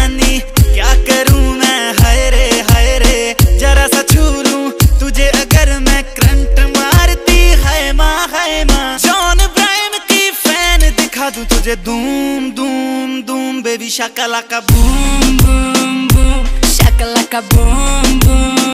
जानी क्या करूं मैं, हाय रे जरा सा छू लूं तुझे अगर मैं, करंट मारती है माँ जॉन ब्रायन की फैन दिखा दूं तुझे, धूम धूम धूम बेबी शाकालाका बूम बूम बूम, शाकालाका बूम बूम।